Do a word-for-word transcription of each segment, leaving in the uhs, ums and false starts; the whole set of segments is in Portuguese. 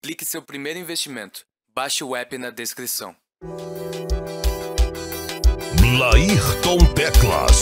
Clique seu primeiro investimento. Baixe o app na descrição. Laírton Teclas,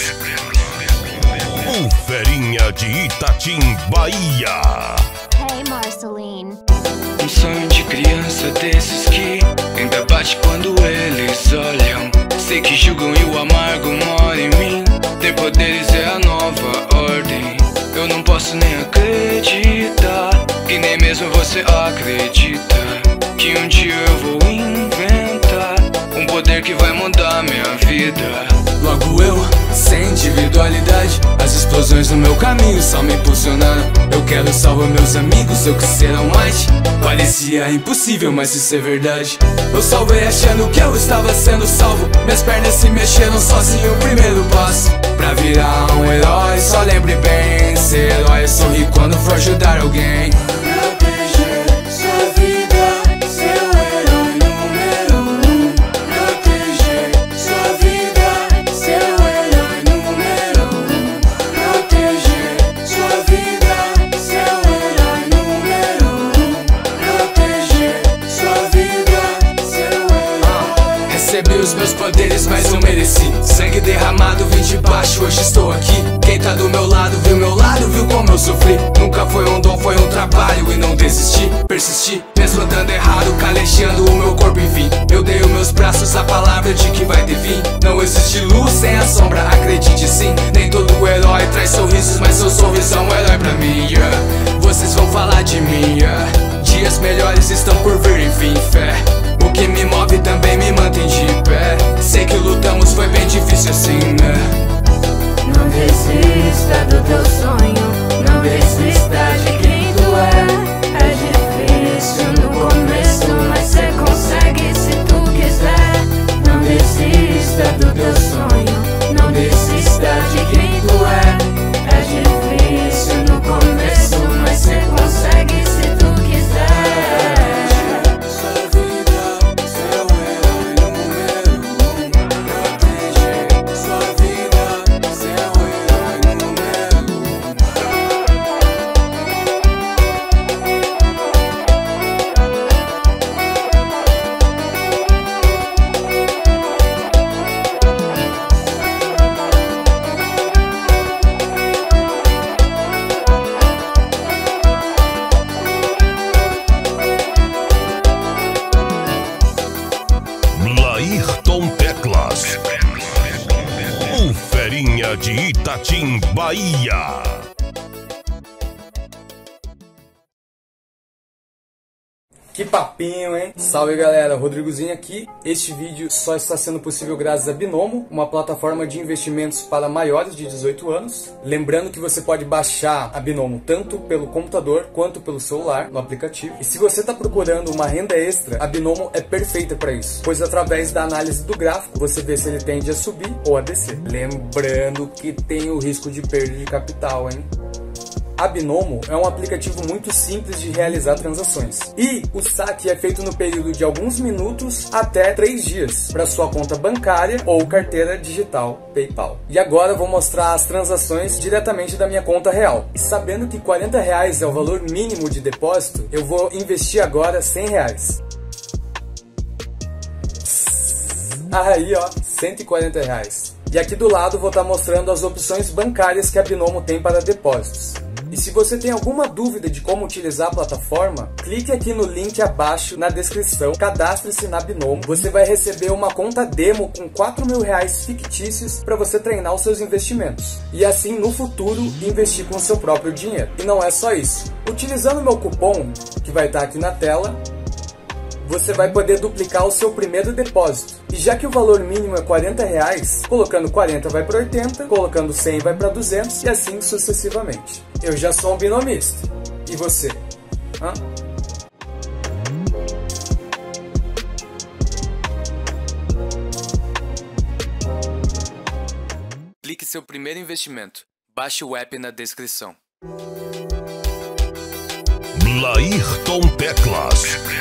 o ferinha de Itatim, Bahia. Hey Marceline. Um sonho de criança desses que ainda bate quando eles olham. Sei que julgam e o amargo mora em mim. Ter poderes é a nova ordem. Eu não posso nem acreditar que nem mesmo você acredita que um dia eu vou inventar um poder que vai mudar minha vida. Logo eu, sem individualidade, as explosões no meu caminho só me impulsionaram. Eu quero salvar meus amigos, eu que serão mais. Parecia impossível, mas isso é verdade. Eu salvei achando que eu estava sendo salvo. Minhas pernas se mexeram sozinho, o primeiro passo pra virar um herói. Só lembre bem, ser herói é sorrir quando for ajudar alguém. Recebi os meus poderes, mas eu mereci. Sangue derramado, vim de baixo, hoje estou aqui. Quem tá do meu lado, viu meu lado, viu como eu sofri. Nunca foi um dom, foi um trabalho e não desisti. Persisti, mesmo andando errado, calejando o meu corpo, enfim. Eu dei os meus braços à palavra de que vai ter fim. Não existe luz sem a sombra, acredite sim. Nem todo herói traz sorrisos, mas seu sorriso é um herói pra mim, yeah. Vocês vão falar de mim, yeah. Dias melhores estão por vir, enfim, fé. O que me move também me mantém de pé. Sei que lutamos, foi bem difícil assim, né? Não desista do teu sonho, não desista de quem tu é. É difícil no começo, mas cê consegue se tu quiser. Não desista do teu sonho, não desista de quem tu é. É difícil no começo, mas cê consegue se tu quiser. Laírton Teclas, o ferinha de Itatim, Bahia. Que papinho, hein? Salve galera, Rodrigozinho aqui. Este vídeo só está sendo possível graças a Binomo, uma plataforma de investimentos para maiores de dezoito anos. Lembrando que você pode baixar a Binomo tanto pelo computador quanto pelo celular, no aplicativo. E se você está procurando uma renda extra, a Binomo é perfeita para isso, pois através da análise do gráfico, você vê se ele tende a subir ou a descer. Lembrando que tem o risco de perda de capital, hein? A Binomo é um aplicativo muito simples de realizar transações. E o saque é feito no período de alguns minutos até três dias para sua conta bancária ou carteira digital PayPal. E agora eu vou mostrar as transações diretamente da minha conta real. E sabendo que quarenta reais é o valor mínimo de depósito, eu vou investir agora cem reais. Aí ó, cento e quarenta reais. E aqui do lado vou estar mostrando as opções bancárias que a Binomo tem para depósitos. E se você tem alguma dúvida de como utilizar a plataforma, clique aqui no link abaixo na descrição, cadastre-se na Binomo, você vai receber uma conta demo com quatro mil reais fictícios para você treinar os seus investimentos. E assim no futuro investir com o seu próprio dinheiro. E não é só isso. Utilizando o meu cupom, que vai estar aqui na tela, você vai poder duplicar o seu primeiro depósito. E já que o valor mínimo é quarenta reais, colocando quarenta vai para oitenta, colocando cem vai para duzentos e assim sucessivamente. Eu já sou um binomista. E você? Hã? Clique seu primeiro investimento. Baixe o app na descrição. Laírton Teclas,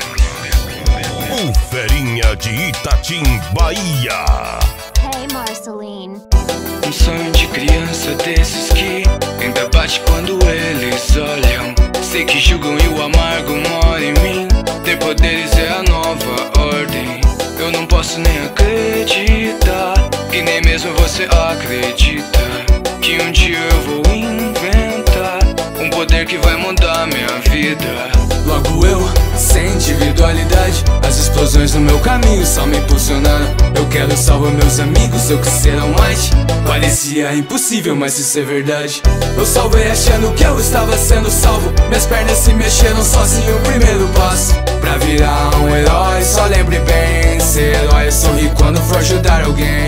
o ferinha de Itatim, Bahia. Hey Marceline. Um sonho de criança desses que ainda bate quando eles olham. Sei que julgam e o amargo mora em mim. Ter poderes é a nova ordem. Eu não posso nem acreditar que nem mesmo você acredita que um dia eu vou inventar um poder que vai mudar minha vida. Logo eu, sem individualidade, as explosões no meu caminho só me impulsionaram. Eu quero salvar meus amigos, eu que serão mais. Parecia impossível, mas isso é verdade. Eu salvei achando que eu estava sendo salvo. Minhas pernas se mexeram sozinho, o primeiro passo pra virar um herói. Só lembre bem, ser herói é sorrir quando for ajudar alguém.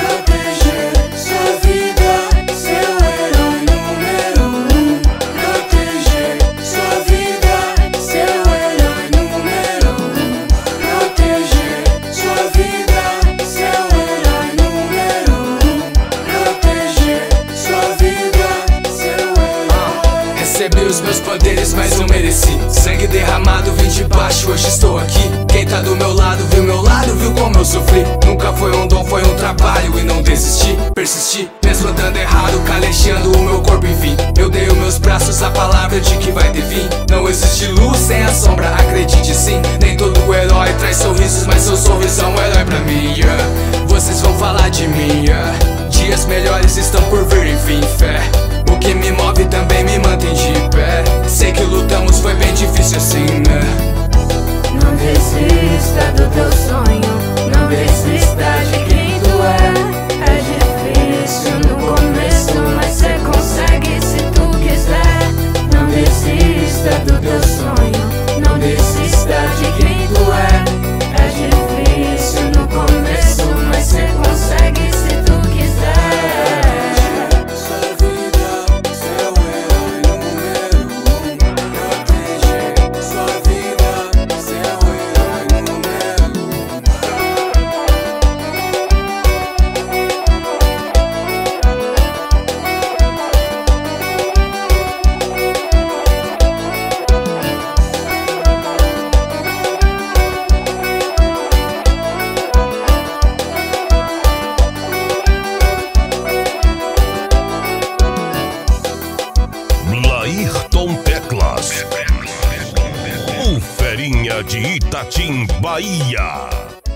Recebi os meus poderes, mas não mereci. Sangue derramado, vim de baixo, hoje estou aqui. Quem tá do meu lado, viu meu lado, viu como eu sofri. Nunca foi um dom, foi um trabalho e não desisti. Persisti, mesmo dando errado, calejando o meu corpo, enfim. Eu dei os meus braços a palavra de que vai ter fim. Não existe luz sem a sombra, acredite sim. Nem todo herói traz sorrisos, mas seu sorriso é um herói pra mim, yeah. Vocês vão falar de mim, yeah. Dias melhores estão por vir, enfim, fé. O que me move também me mantém de pé. Sei que lutamos, foi bem difícil assim, né? Não desista do teu sonho, não desista de quem tu é. É difícil no começo, mas cê consegue se tu quiser. Não desista do teu sonho, não desista de quem tu é. É difícil no começo, mas cê consegue se tu quiser. Laírton Teclas, o ferinha de Itatim, Bahia.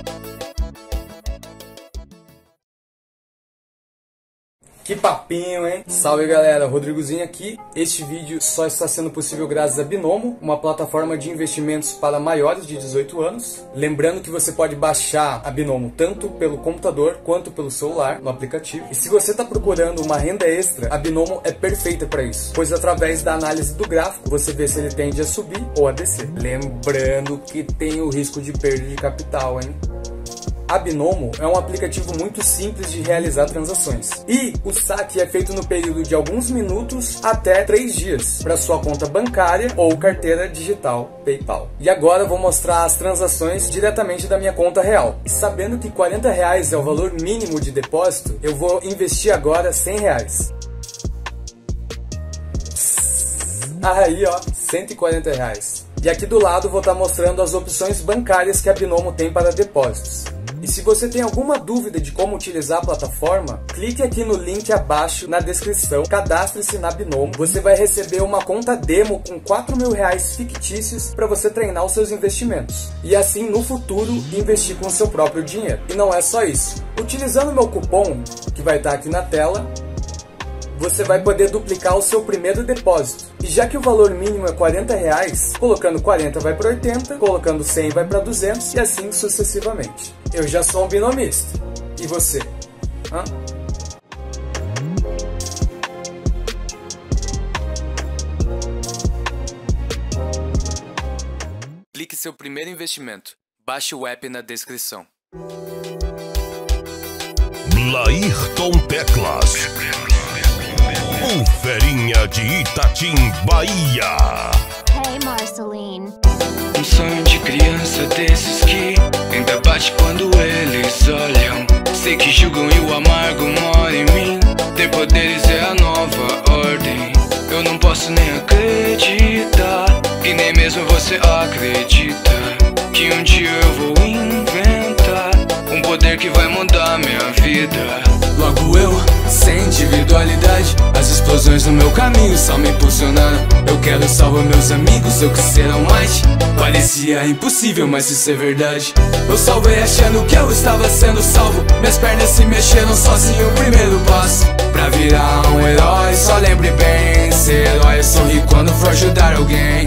Que papinho, hein? Salve galera, Rodrigozinho aqui. Este vídeo só está sendo possível graças a Binomo, uma plataforma de investimentos para maiores de dezoito anos. Lembrando que você pode baixar a Binomo tanto pelo computador quanto pelo celular, no aplicativo. E se você está procurando uma renda extra, a Binomo é perfeita para isso, pois através da análise do gráfico, você vê se ele tende a subir ou a descer. Lembrando que tem o risco de perda de capital, hein? A Binomo é um aplicativo muito simples de realizar transações. E o saque é feito no período de alguns minutos até três dias para sua conta bancária ou carteira digital PayPal. E agora eu vou mostrar as transações diretamente da minha conta real. E sabendo que quarenta reais é o valor mínimo de depósito, eu vou investir agora cem reais. Aí ó, cento e quarenta reais. E aqui do lado vou estar mostrando as opções bancárias que a Binomo tem para depósitos. E se você tem alguma dúvida de como utilizar a plataforma, clique aqui no link abaixo na descrição, cadastre-se na Binomo, você vai receber uma conta demo com quatro mil reais fictícios para você treinar os seus investimentos. E assim no futuro investir com o seu próprio dinheiro. E não é só isso. Utilizando o meu cupom, que vai estar aqui na tela, você vai poder duplicar o seu primeiro depósito. E já que o valor mínimo é quarenta reais, colocando quarenta vai para oitenta, colocando cem vai para duzentos e assim sucessivamente. Eu já sou um binomista. E você? Hã? Clique seu primeiro investimento. Baixe o app na descrição. Laírton Teclas, o ferinha de Itatim, Bahia. Hey, Marceline. Um sonho de criança desses que ainda bate quando eles olham. Sei que julgam e o amargo mora em mim. Ter poderes é a nova ordem. Eu não posso nem acreditar que nem mesmo você acredita que um dia eu vou inventar um poder que vai mudar minha vida. Logo eu, sem sem individualidade. As explosões no meu caminho só me impulsionaram. Eu quero salvar meus amigos, eu que serão mais. Parecia impossível, mas isso é verdade. Eu salvei achando que eu estava sendo salvo. Minhas pernas se mexeram sozinho, o primeiro passo pra virar um herói. Só lembre bem, ser herói é sorrir quando for ajudar alguém.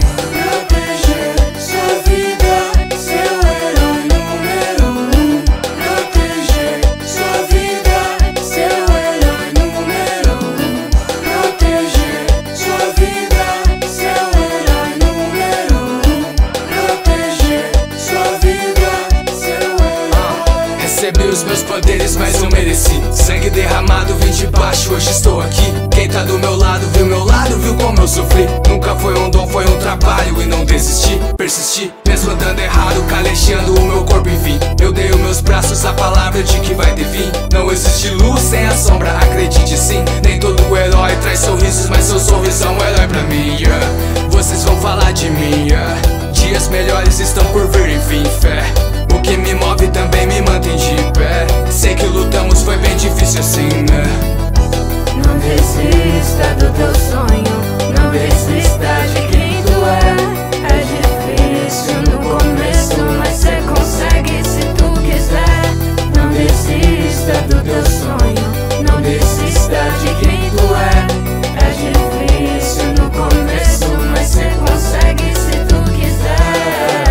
Recebi os meus poderes, mas não mereci. Sangue derramado, vim de baixo, hoje estou aqui. Quem tá do meu lado, viu meu lado, viu como eu sofri. Nunca foi um dom, foi um trabalho e não desisti. Persisti, mesmo andando errado, calejando o meu corpo, enfim. Eu dei os meus braços, a palavra de que vai ter fim. Não existe luz sem a sombra, acredite sim. Nem todo herói traz sorrisos, mas seu sorriso é um herói pra mim, yeah. Vocês vão falar de mim, yeah. Dias melhores estão por vir, enfim, fé. O que me move também me mantém de pé. Sei que lutamos, foi bem difícil assim, né? Não desista do teu sonho, não desista de quem tu é. É difícil no começo, mas cê consegue se tu quiser. Não desista do teu sonho, não desista de quem tu é. É difícil no começo, mas cê consegue se tu quiser.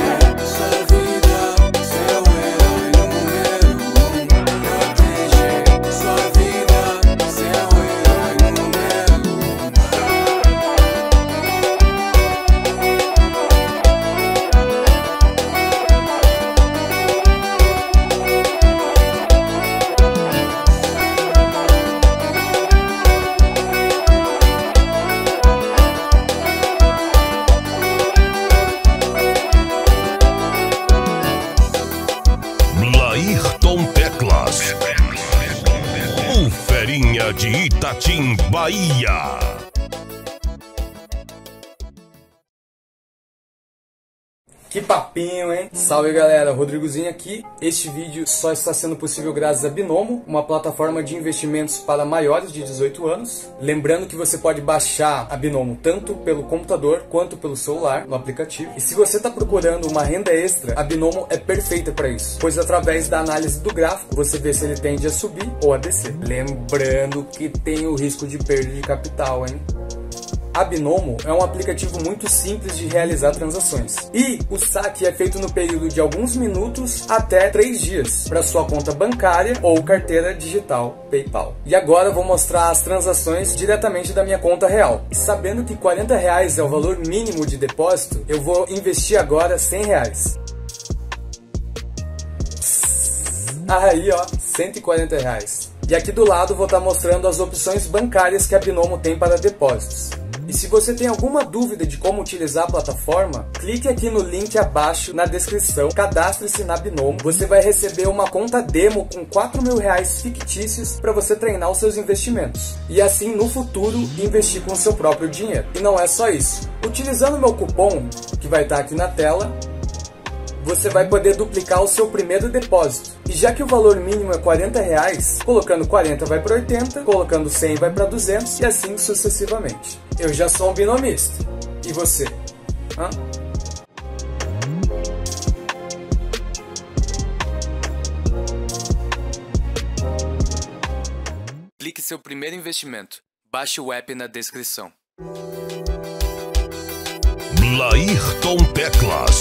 Laírton Teclas, o ferinha de Itatim, Bahia. Que papinho, hein? Salve galera, Rodrigozinho aqui. Este vídeo só está sendo possível graças a Binomo, uma plataforma de investimentos para maiores de dezoito anos. Lembrando que você pode baixar a Binomo tanto pelo computador quanto pelo celular, no aplicativo. E se você está procurando uma renda extra, a Binomo é perfeita para isso, pois através da análise do gráfico, você vê se ele tende a subir ou a descer. Lembrando que tem o risco de perda de capital, hein? A Binomo é um aplicativo muito simples de realizar transações. E o saque é feito no período de alguns minutos até três dias para sua conta bancária ou carteira digital PayPal. E agora eu vou mostrar as transações diretamente da minha conta real. E sabendo que quarenta reais é o valor mínimo de depósito, eu vou investir agora cem reais. Aí ó, cento e quarenta reais. E aqui do lado vou estar mostrando as opções bancárias que a Binomo tem para depósitos. E se você tem alguma dúvida de como utilizar a plataforma, clique aqui no link abaixo na descrição, cadastre-se na Binomo. Você vai receber uma conta demo com quatro mil reais fictícios para você treinar os seus investimentos. E assim, no futuro, investir com o seu próprio dinheiro. E não é só isso. Utilizando o meu cupom, que vai estar aqui na tela, você vai poder duplicar o seu primeiro depósito. E já que o valor mínimo é quarenta reais, colocando quarenta vai para oitenta, colocando cem vai para duzentos e assim sucessivamente. Eu já sou um binomista. E você? Hã? Clique seu primeiro investimento. Baixe o app na descrição. Laírton Teclas,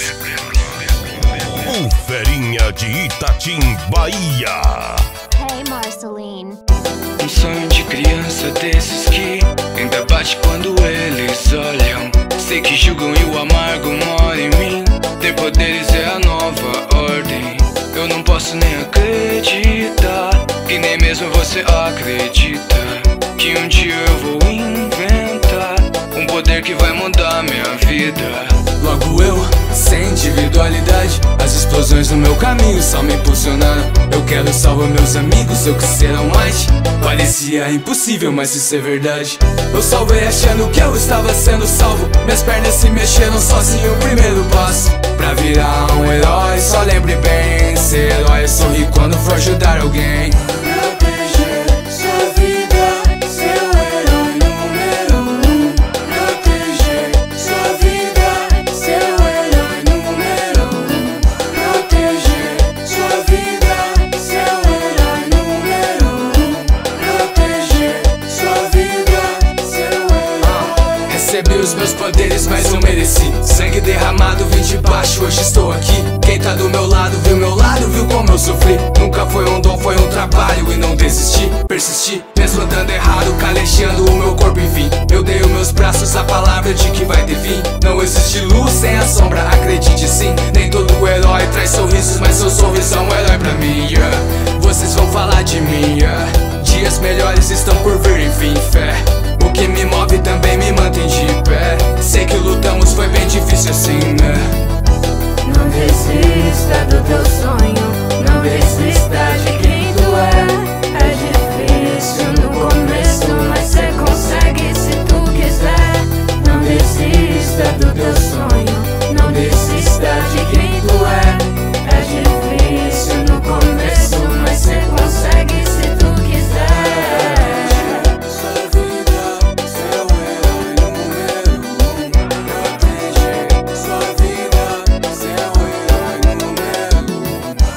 o ferinha de Itatim, Bahia. Hey, Marceline. Um sonho de criança desses que ainda bate quando eles olham. Sei que julgam e o amargo mora em mim. Ter poderes é a nova ordem. Eu não posso nem acreditar que nem mesmo você acredita que um dia eu vou inventar um poder que vai mudar minha vida. Logo eu, sem individualidade, as explosões no meu caminho só me impulsionaram. Eu quero salvar meus amigos, eu que serão mais. Parecia impossível, mas isso é verdade. Eu salvei achando que eu estava sendo salvo. Minhas pernas se mexeram sozinho, o primeiro passo pra virar um herói. Só lembre bem, ser herói é sorrir quando for ajudar alguém. Proteger sua vida. baixo, hoje estou aqui. Quem tá do meu lado, viu meu lado, viu como eu sofri. Nunca foi um dom, foi um trabalho e não desisti. Persisti, mesmo andando errado, calejando o meu corpo, enfim. Eu dei os meus braços, a palavra de que vai ter fim. Não existe luz sem a sombra, acredite sim. Nem todo herói traz sorrisos, mas seu sorriso é um herói pra mim, yeah. Vocês vão falar de mim, yeah. Dias melhores estão por vir, enfim, fé. O que me move também me mantém de pé. Sei que lutamos, foi bem difícil assim, né? Não desista do teu sonho, não desista de quem tu é. É difícil no começo, mas cê consegue se tu quiser. Não desista do teu sonho, não desista de quem tu é. É difícil no começo, mas cê consegue se tu quiser. Sua vida, seu herói número um. Protege sua vida, seu herói número um.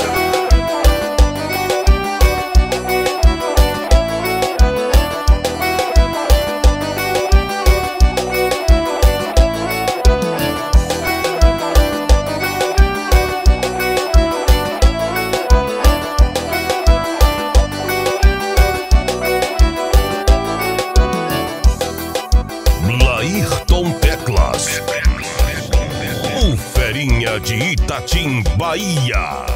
Laírton Teclas, o ferinha de Itatim, Bahia.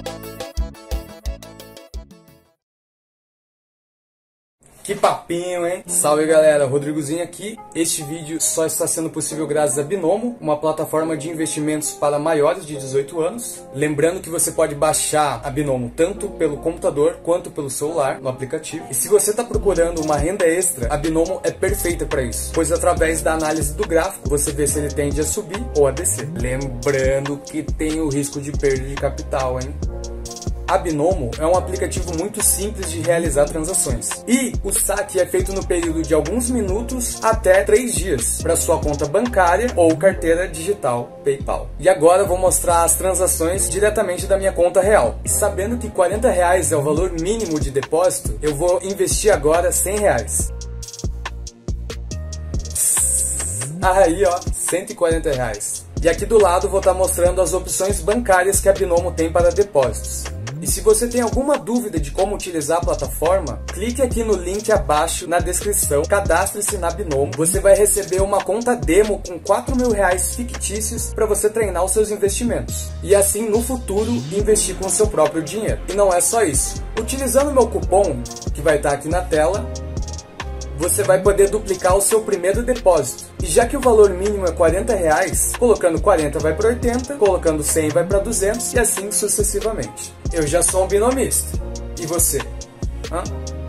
Que papinho, hein? Salve galera, Rodrigozinho aqui. Este vídeo só está sendo possível graças a Binomo, uma plataforma de investimentos para maiores de dezoito anos. Lembrando que você pode baixar a Binomo tanto pelo computador quanto pelo celular, no aplicativo. E se você está procurando uma renda extra, a Binomo é perfeita para isso, pois através da análise do gráfico, você vê se ele tende a subir ou a descer. Lembrando que tem o risco de perda de capital, hein? A Binomo é um aplicativo muito simples de realizar transações. E o saque é feito no período de alguns minutos até três dias para sua conta bancária ou carteira digital PayPal. E agora eu vou mostrar as transações diretamente da minha conta real. E sabendo que quarenta reais é o valor mínimo de depósito, eu vou investir agora cem reais. Aí ó, cento e quarenta reais. E aqui do lado vou estar mostrando as opções bancárias que a Binomo tem para depósitos. E se você tem alguma dúvida de como utilizar a plataforma, clique aqui no link abaixo na descrição, cadastre-se na Binomo, você vai receber uma conta demo com quatro mil reais fictícios para você treinar os seus investimentos. E assim no futuro investir com o seu próprio dinheiro. E não é só isso. Utilizando o meu cupom, que vai estar aqui na tela, você vai poder duplicar o seu primeiro depósito. E já que o valor mínimo é quarenta reais, colocando quarenta vai para oitenta, colocando cem vai para duzentos e assim sucessivamente. Eu já sou um binomista. E você? Hã?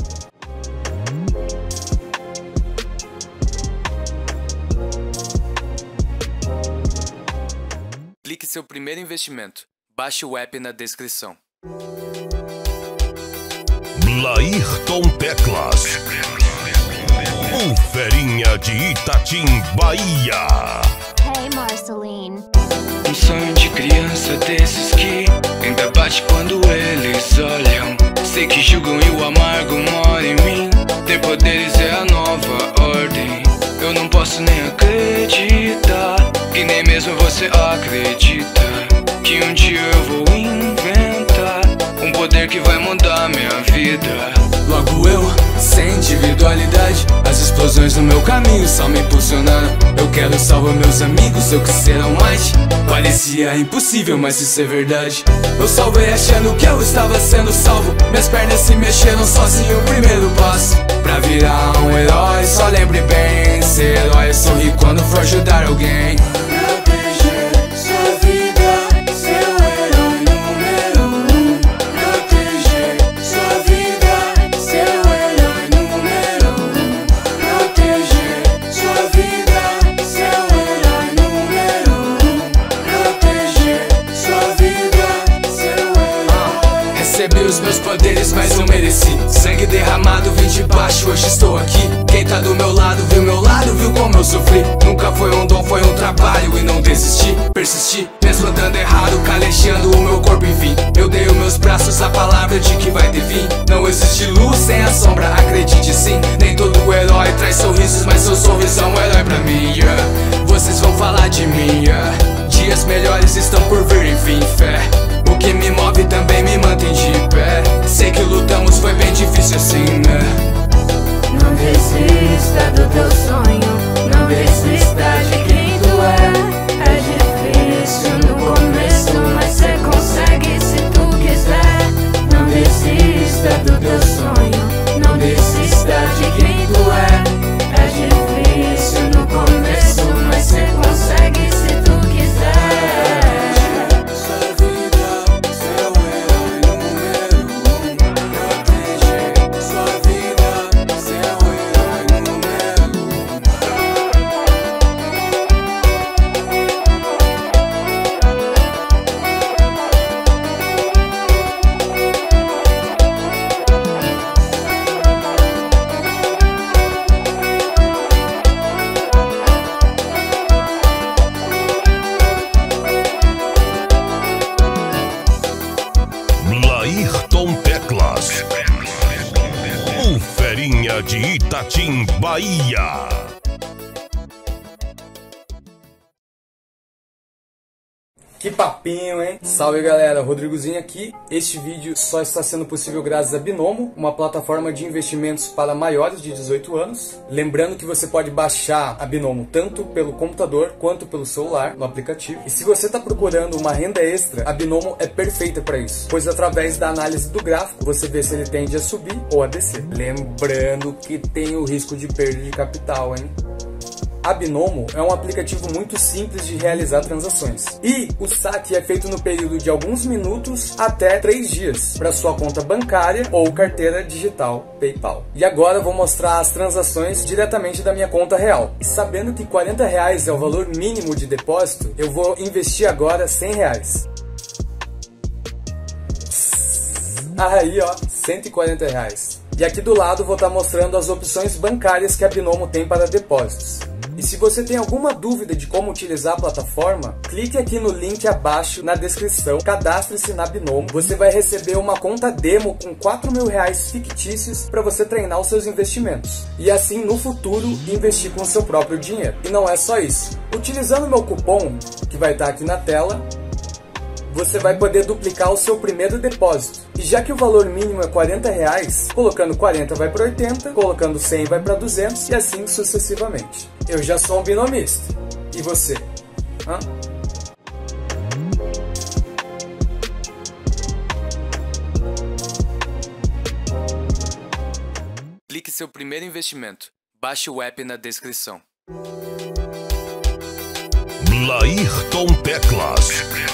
Clique seu primeiro investimento. Baixe o app na descrição. Laírton Teclas, o ferinha de Itatim, Bahia. Hey, Marceline. Um sonho de criança desses que ainda bate quando eles olham. Sei que julgam e o amargo mora em mim. Ter poderes é a nova ordem. Eu não posso nem acreditar que nem mesmo você acredita que um dia eu vou inventar um poder que vai mudar minha vida. Logo eu, sem individualidade, as explosões no meu caminho só me impulsionaram. Eu quero salvar meus amigos, eu que serão mais. Parecia impossível, mas isso é verdade. Eu salvei achando que eu estava sendo salvo. Minhas pernas se mexeram sozinho, o primeiro passo pra virar um herói. Só lembre bem, ser herói é sorrir quando for ajudar alguém. Recebi os meus poderes, mas não mereci. Sangue derramado, vim de baixo, hoje estou aqui. Quem tá do meu lado, viu meu lado, viu como eu sofri. Nunca foi um dom, foi um trabalho e não desisti. Persisti, mesmo andando errado, calejando o meu corpo, enfim. Eu dei os meus braços, a palavra de que vai ter fim. Não existe luz sem a sombra, acredite sim. Nem todo herói traz sorrisos, mas seu sorriso é um herói pra mim, yeah. Vocês vão falar de mim, yeah. Dias melhores estão por vir, enfim, fé. O que me move também me mantém de pé. Sei que lutamos, foi bem difícil assim, né? Não desista do teu sonho, não desista de quem tu é. É difícil no começo, mas cê consegue se tu quiser. Não desista do teu sonho, não desista de quem tu é. É difícil no começo, mas cê consegue se tu quiser. Sua vida, seu herói número um. Proteger sua vida, seu herói número um. Laírton Teclas, o Ferinha de Itatim, Bahia. Que papinho, hein? Salve galera, Rodrigozinho aqui. Este vídeo só está sendo possível graças a Binomo, uma plataforma de investimentos para maiores de dezoito anos. Lembrando que você pode baixar a Binomo tanto pelo computador quanto pelo celular, no aplicativo. E se você está procurando uma renda extra, a Binomo é perfeita para isso, pois através da análise do gráfico, você vê se ele tende a subir ou a descer. Lembrando que tem o risco de perda de capital, hein? A Binomo é um aplicativo muito simples de realizar transações. E o saque é feito no período de alguns minutos até três dias para sua conta bancária ou carteira digital PayPal. E agora eu vou mostrar as transações diretamente da minha conta real. E sabendo que quarenta reais é o valor mínimo de depósito, eu vou investir agora cem reais. Aí ó, cento e quarenta reais. E aqui do lado vou estar mostrando as opções bancárias que a Binomo tem para depósitos. E se você tem alguma dúvida de como utilizar a plataforma, clique aqui no link abaixo na descrição, cadastre-se na Binomo. Você vai receber uma conta demo com quatro mil reais fictícios para você treinar os seus investimentos. E assim, no futuro, investir com o seu próprio dinheiro. E não é só isso. Utilizando o meu cupom, que vai estar aqui na tela, você vai poder duplicar o seu primeiro depósito. E já que o valor mínimo é quarenta reais, colocando quarenta vai para oitenta, colocando cem vai para duzentos e assim sucessivamente. Eu já sou um binomista. E você? Hã? Clique seu primeiro investimento. Baixe o app na descrição. Laírton Teclas,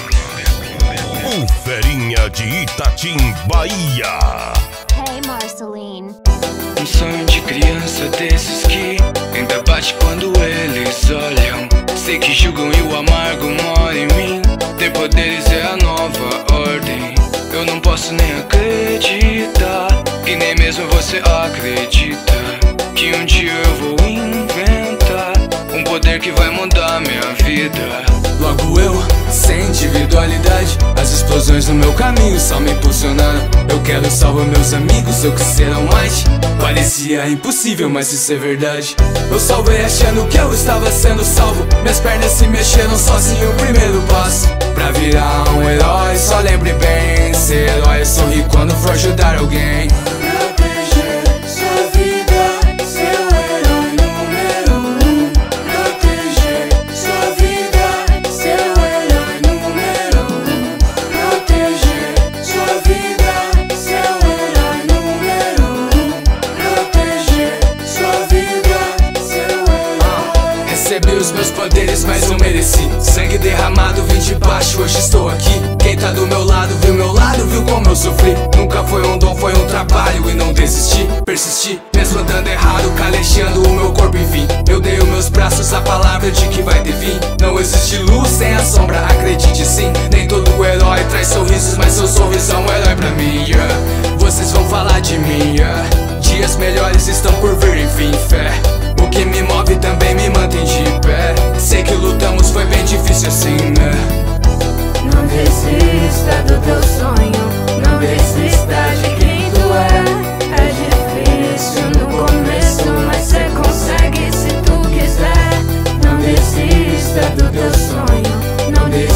o Ferinha de Itatim, Bahia. Hey, Marceline. Um sonho de criança desses que ainda bate quando eles olham. Sei que julgam e o amargo mora em mim. Ter poderes é a nova ordem. Eu não posso nem acreditar que nem mesmo você acredita que um dia eu vou inventar um poder que vai mudar minha vida. Logo eu, sem individualidade, as explosões no meu caminho só me impulsionaram. Eu quero salvar meus amigos, eu que serão mais. Parecia impossível, mas isso é verdade. Eu salvei achando que eu estava sendo salvo. Minhas pernas se mexeram sozinho, o primeiro passo pra virar um herói. Só lembre bem, ser herói é sorrir quando for ajudar alguém. Proteger sua vida, seu herói número um. Proteger sua vida, seu herói número um. Proteger sua vida, seu herói número um. Proteger sua vida, seu herói. Recebi os meus poderes, mas não mereci. Sangue derramado, vim de baixo, hoje estou aqui. Quem tá do meu lado, viu meu lado, viu como eu sofri. Nunca foi um dom, foi um trabalho e não desisti. Persisti, mesmo andando errado, calejando o meu corpo, enfim. Eu dei os meus braços, a palavra de que vai ter fim. Não existe luz sem a sombra, acredite sim. Nem todo herói traz sorrisos, mas seu sorriso é um herói pra mim, yeah. Vocês vão falar de mim, yeah. Dias melhores estão por vir, enfim, fé. O que me move também me mantém de pé. Sei que lutamos, foi bem difícil assim, né? Não desista do teu sonho, não desista de quem tu é. É difícil no começo, mas cê consegue se tu quiser. Não desista do teu sonho, não desista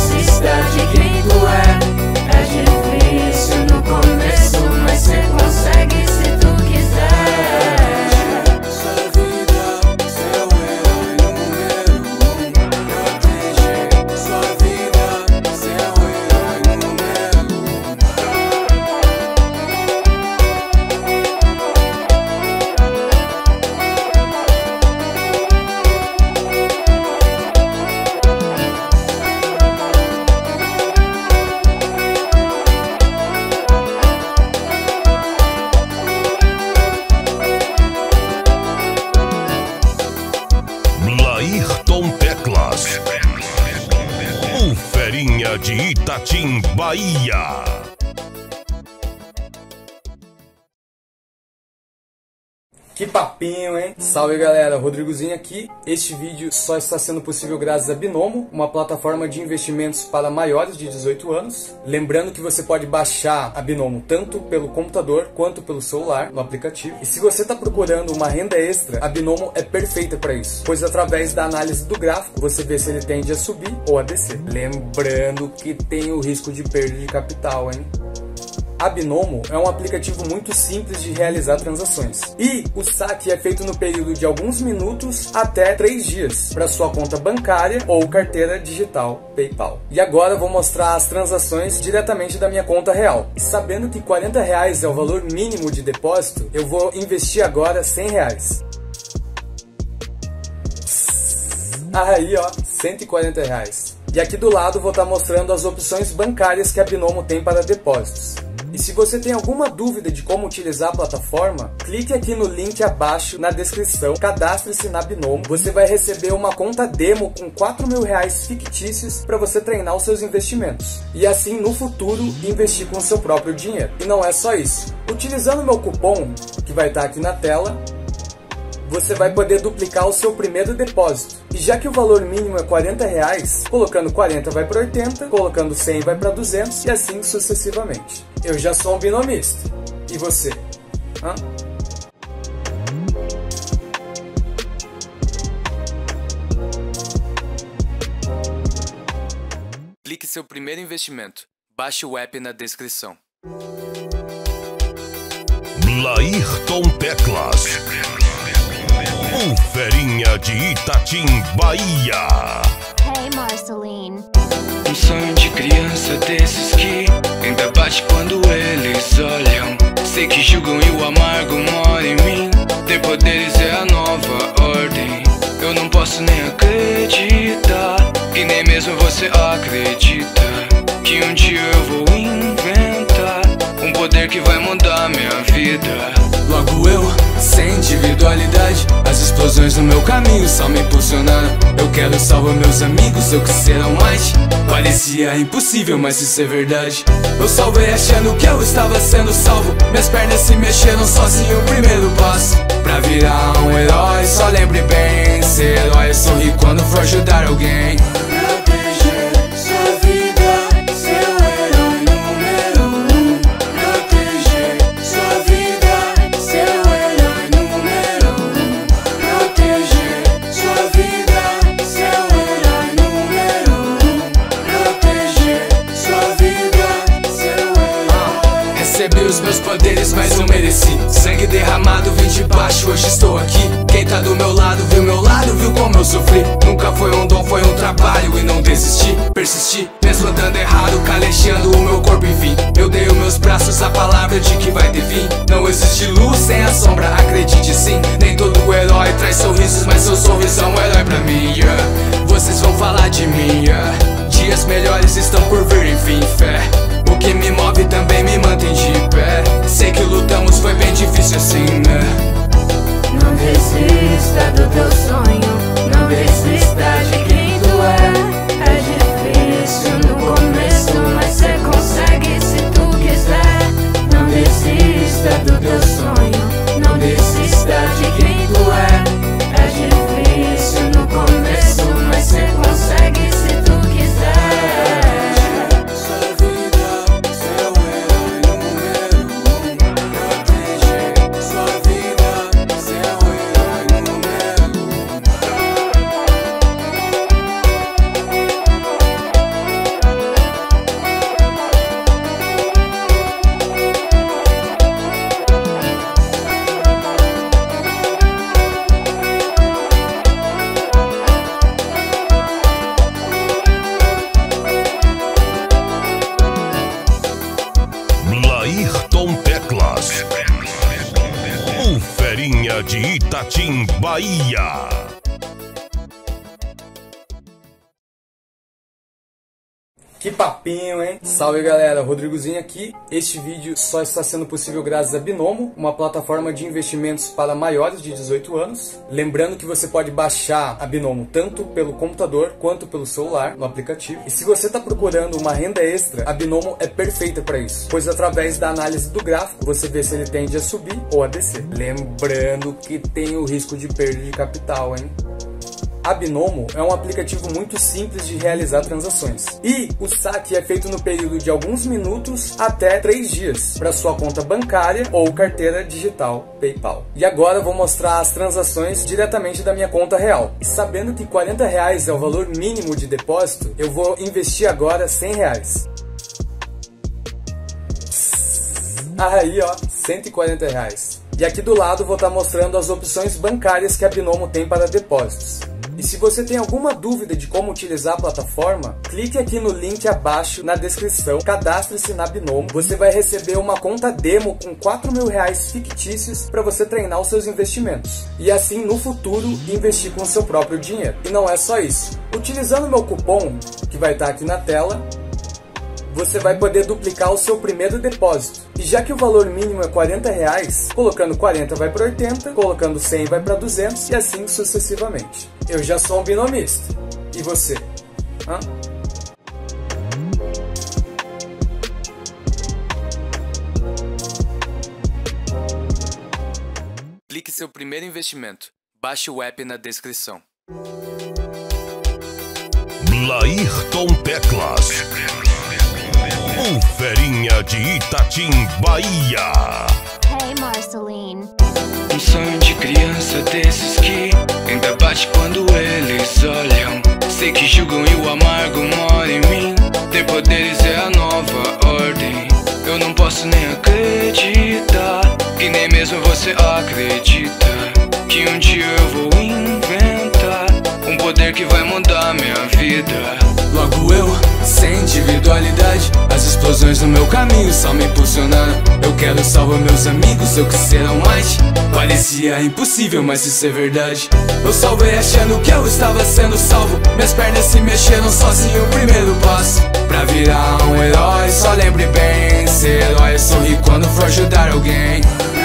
Itatim, Bahia. Que papinho, hein? Salve galera, Rodrigozinho aqui. Este vídeo só está sendo possível graças a Binomo, uma plataforma de investimentos para maiores de dezoito anos. Lembrando que você pode baixar a Binomo tanto pelo computador quanto pelo celular, no aplicativo. E se você está procurando uma renda extra, a Binomo é perfeita para isso, pois através da análise do gráfico você vê se ele tende a subir ou a descer. Lembrando que tem o risco de perda de capital, hein? A Binomo é um aplicativo muito simples de realizar transações e o saque é feito no período de alguns minutos até três dias para sua conta bancária ou carteira digital PayPal. E agora eu vou mostrar as transações diretamente da minha conta real. Sabendo que quarenta reais é o valor mínimo de depósito, eu vou investir agora cem reais. Aí ó, cento e quarenta reais. E aqui do lado vou estar mostrando as opções bancárias que a Binomo tem para depósitos. E se você tem alguma dúvida de como utilizar a plataforma, clique aqui no link abaixo na descrição, cadastre-se na Binomo, você vai receber uma conta demo com quatro mil reais fictícios para você treinar os seus investimentos. E assim no futuro investir com o seu próprio dinheiro. E não é só isso. Utilizando o meu cupom, que vai estar aqui na tela, você vai poder duplicar o seu primeiro depósito. E já que o valor mínimo é quarenta reais, colocando quarenta vai para oitenta, colocando cem vai para duzentos e assim sucessivamente. Eu já sou um binomista. E você? Hã? Clique seu primeiro investimento. Baixe o app na descrição. Laírton Teclas. O ferinha de Itatim, Bahia. Hey, Marceline. Um sonho de criança desses que ainda bate quando eles olham. Sei que julgam e o amargo mora em mim. Ter poderes é a nova ordem. Eu não posso nem acreditar, e nem mesmo você acredita, que um dia eu vou inventar um poder que vai mudar minha vida. Logo eu, sem individualidade, as explosões no meu caminho só me impulsionaram. Eu quero salvar meus amigos, eu que serão mais. Parecia impossível, mas isso é verdade. Eu salvei achando que eu estava sendo salvo. Minhas pernas se mexeram sozinho, o primeiro passo pra virar um herói. Só lembre bem, ser herói é sorrir quando for ajudar alguém. Recebi os meus poderes, mas não mereci. Sangue derramado, vim de baixo, hoje estou aqui. Quem tá do meu lado, viu meu lado, viu como eu sofri. Nunca foi um dom, foi um trabalho e não desisti. Persisti, mesmo andando errado, calejando o meu corpo, enfim. Eu dei os meus braços a palavra de que vai ter fim. Não existe luz sem a sombra, acredite sim. Nem todo herói traz sorrisos, mas seu sorriso é um herói pra mim, yeah. Vocês vão falar de mim, yeah. Dias melhores estão por vir, enfim, fé. O que me move também me mantém de pé. Sei que lutamos, foi bem difícil assim, né? Não desista do teu sonho, não desista de quem tu é. É difícil no começo, mas cê consegue se tu quiser. Não desista do teu sonho, não desista de quem tu é. É difícil no começo, mas cê consegue se tu quiser. Laírton Teclas. O ferinha de Itatim, Bahia. Que papinho, hein? Salve galera, Rodrigozinho aqui. Este vídeo só está sendo possível graças a Binomo, uma plataforma de investimentos para maiores de dezoito anos. Lembrando que você pode baixar a Binomo tanto pelo computador quanto pelo celular, no aplicativo. E se você está procurando uma renda extra, a Binomo é perfeita para isso, pois através da análise do gráfico, você vê se ele tende a subir ou a descer. Lembrando que tem o risco de perda de capital, hein? A Binomo é um aplicativo muito simples de realizar transações. E o saque é feito no período de alguns minutos até três dias para sua conta bancária ou carteira digital PayPal. E agora eu vou mostrar as transações diretamente da minha conta real. E sabendo que quarenta reais é o valor mínimo de depósito, eu vou investir agora cem reais. Aí ó, cento e quarenta reais. E aqui do lado vou estar mostrando as opções bancárias que a Binomo tem para depósitos. E se você tem alguma dúvida de como utilizar a plataforma, clique aqui no link abaixo na descrição, cadastre-se na Binomo, você vai receber uma conta demo com quatro mil reais fictícios para você treinar os seus investimentos. E assim no futuro investir com o seu próprio dinheiro. E não é só isso. Utilizando o meu cupom, que vai estar aqui na tela, você vai poder duplicar o seu primeiro depósito. E já que o valor mínimo é quarenta reais, colocando quarenta vai para oitenta, colocando cem vai para duzentos e assim sucessivamente. Eu já sou um binomista. E você? Hã? Clique seu primeiro investimento. Baixe o app na descrição. Laírton Teclas, o ferinha de Itatim, Bahia. Hey, Marceline. Um sonho de criança desses que ainda bate quando eles olham. Sei que julgam e o amargo mora em mim. Tem poderes, é a nova ordem. Eu não posso nem acreditar que nem mesmo você acredita que um dia eu vou inventar um poder que vai mudar minha vida. Logo eu, sem individualidade, as explosões no meu caminho só me impulsionaram. Eu quero salvar meus amigos, eu que serão mais. Parecia impossível, mas isso é verdade. Eu salvei achando que eu estava sendo salvo. Minhas pernas se mexeram sozinho, o primeiro passo pra virar um herói. Só lembre bem, ser herói é sorrir quando for ajudar alguém.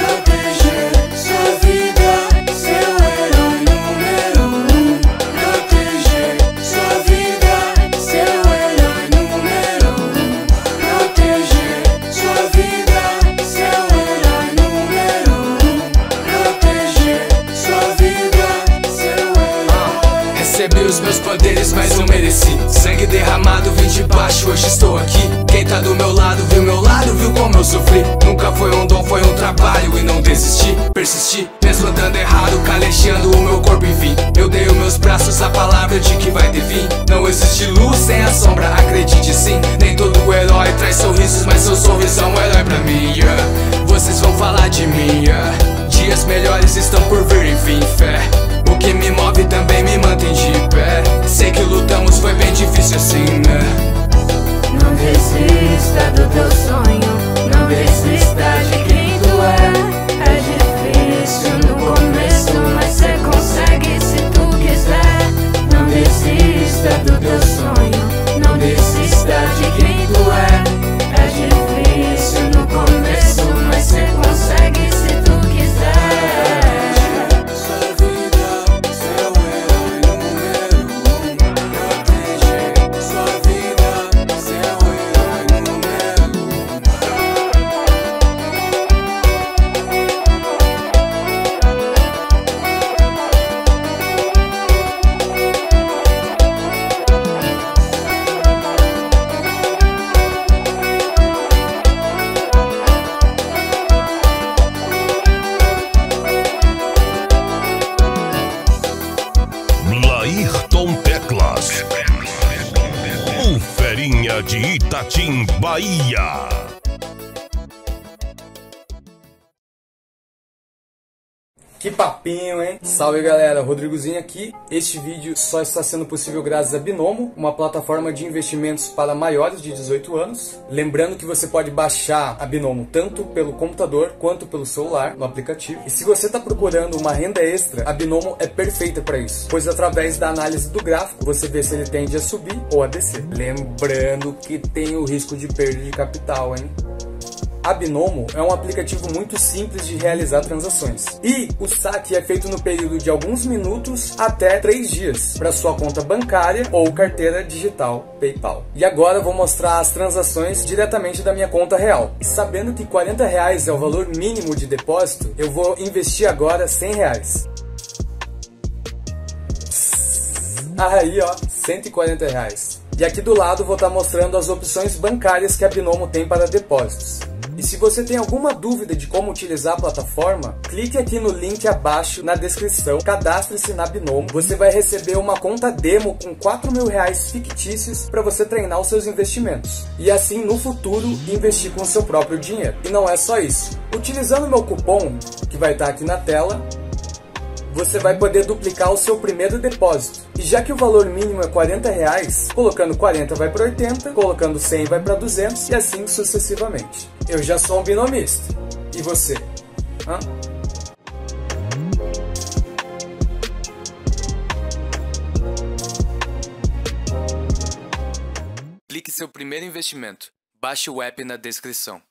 Recebi os meus poderes, mas não mereci. Sangue derramado, vim de baixo, hoje estou aqui. Quem tá do meu lado, viu meu lado, viu como eu sofri. Nunca foi um dom, foi um trabalho e não desisti. Persisti, mesmo andando errado, calejando o meu corpo, enfim. Eu dei os meus braços à palavra de que vai ter fim. Não existe luz sem a sombra, acredite sim. Nem todo herói traz sorrisos, mas seu sorriso é um herói pra mim, yeah. Vocês vão falar de mim, yeah. Dias melhores estão por vir, enfim, fé. O que me move também me mantém de pé. Sei que lutamos, foi bem difícil assim, né? Não desista do teu sonho, não desista de quem tu é. É difícil no começo, mas cê consegue se tu quiser. Não desista do teu sonho, não desista de quem tu é. É difícil no começo, mas cê consegue se tu quiser. Laírton Teclas, o ferinha de Itatim, Bahia. Que papinho, hein? Salve galera, Rodrigozinho aqui. Este vídeo só está sendo possível graças a Binomo, uma plataforma de investimentos para maiores de dezoito anos. Lembrando que você pode baixar a Binomo tanto pelo computador quanto pelo celular, no aplicativo. E se você está procurando uma renda extra, a Binomo é perfeita para isso, pois através da análise do gráfico você vê se ele tende a subir ou a descer. Lembrando que tem o risco de perda de capital, hein? A Binomo é um aplicativo muito simples de realizar transações e o saque é feito no período de alguns minutos até três dias para sua conta bancária ou carteira digital PayPal. E agora eu vou mostrar as transações diretamente da minha conta real. E sabendo que quarenta reais é o valor mínimo de depósito, eu vou investir agora cem reais. Aí ó, cento e quarenta reais. E aqui do lado vou estar mostrando as opções bancárias que a Binomo tem para depósitos. E se você tem alguma dúvida de como utilizar a plataforma, clique aqui no link abaixo na descrição, cadastre-se na Binomo, você vai receber uma conta demo com quatro mil reais fictícios para você treinar os seus investimentos. E assim no futuro investir com o seu próprio dinheiro. E não é só isso. Utilizando o meu cupom, que vai estar aqui na tela, você vai poder duplicar o seu primeiro depósito. E já que o valor mínimo é quarenta reais, colocando quarenta vai para oitenta, colocando cem vai para duzentos e assim sucessivamente. Eu já sou um binomista. E você? Hã? Clique seu primeiro investimento. Baixe o app na descrição.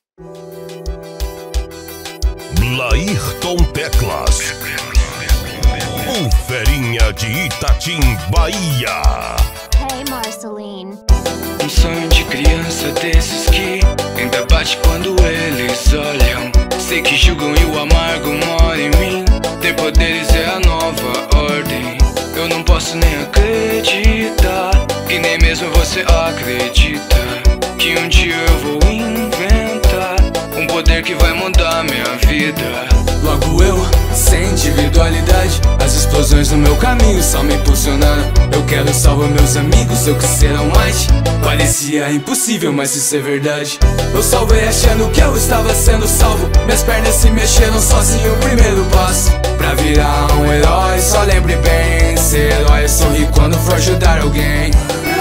Laírton Teclas, o ferinha de Itatim, Bahia. Hey, Marceline. Um sonho de criança desses que ainda bate quando eles olham. Sei que julgam e o amargo mora em mim. Ter poderes é a nova ordem. Eu não posso nem acreditar, e nem mesmo você acredita, que um dia eu vou inventar um poder que vai mudar minha vida. Logo eu, sem individualidade, as explosões no meu caminho só me impulsionaram. Eu quero salvar meus amigos, eu que serão mais. Parecia impossível, mas isso é verdade. Eu salvei achando que eu estava sendo salvo. Minhas pernas se mexeram sozinho, o primeiro passo pra virar um herói. Só lembre bem, ser herói é sorrir quando for ajudar alguém.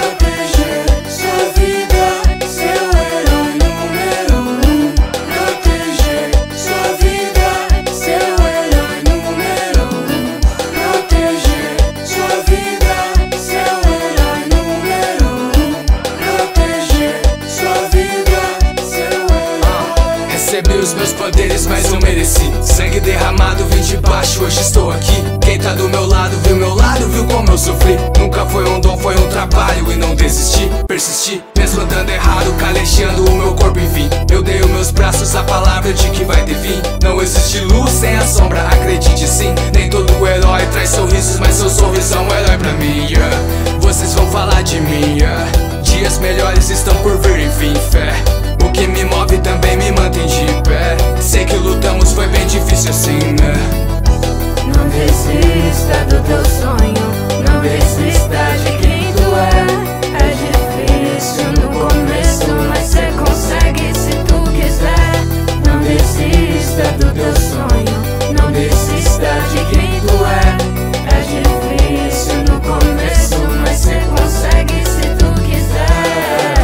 Recebi os meus poderes, mas não mereci. Sangue derramado, vim de baixo, hoje estou aqui. Quem tá do meu lado, viu meu lado, viu como eu sofri. Nunca foi um dom, foi um trabalho e não desisti. Persisti, mesmo andando errado, calejando o meu corpo, enfim. Eu dei os meus braços à palavra de que vai ter fim. Não existe luz sem a sombra, acredite sim. Nem todo herói traz sorrisos, mas seu sorriso é um herói pra mim, yeah. Vocês vão falar de mim, yeah. Dias melhores estão por vir, enfim, fé. O que me move também me mantém de pé. Sei que lutamos, foi bem difícil assim, né? Não desista do teu sonho, não desista de quem tu é. É difícil no começo, mas cê consegue se tu quiser. Não desista do teu sonho, não desista de quem tu é. É difícil no começo, mas cê consegue se tu quiser.